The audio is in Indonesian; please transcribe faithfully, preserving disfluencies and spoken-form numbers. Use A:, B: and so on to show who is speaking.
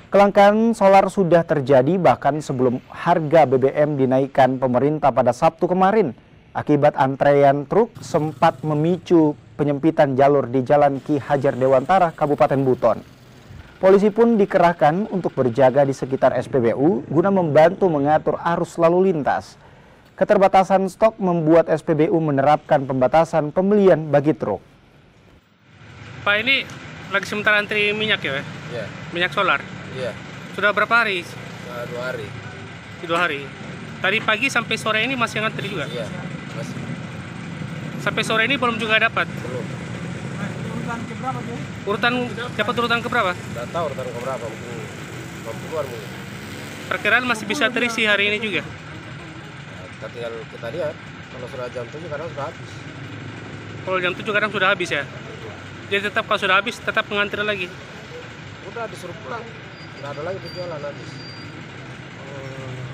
A: Kelangkaan solar sudah terjadi bahkan sebelum harga B B M dinaikkan pemerintah pada Sabtu kemarin. Akibat antrean truk sempat memicu penyempitan jalur di Jalan Ki Hajar Dewantara, Kabupaten Buton. Polisi pun dikerahkan untuk berjaga di sekitar S P B U guna membantu mengatur arus lalu lintas. Keterbatasan stok membuat S P B U menerapkan pembatasan pembelian bagi truk.
B: Pak, ini lagi sementara antri minyak ya?
C: Iya.
B: Minyak solar?
C: Iya.
B: Sudah berapa hari?
C: Sudah dua hari.
B: Dua hari. Tadi pagi sampai sore ini masih ngantri juga?
C: Iya, masih.
B: Sampai sore ini belum juga dapat?
C: Belum.
D: Urutan keberapa tuh?
B: Urutan, dapat urutan keberapa?
C: Tidak tahu urutan keberapa, mungkin lima puluhan mungkin.
B: Perkiraan masih bisa terisi hari ini juga?
C: Nah, kita tinggal kita lihat, kalau sudah jam tujuh kadang sudah habis.
B: Kalau jam tujuh kadang sudah habis ya? Jadi tetap kalau sudah habis tetap mengantri lagi?
C: Udah disuruh pulang, tidak ada lagi penjualan habis.
B: Oh.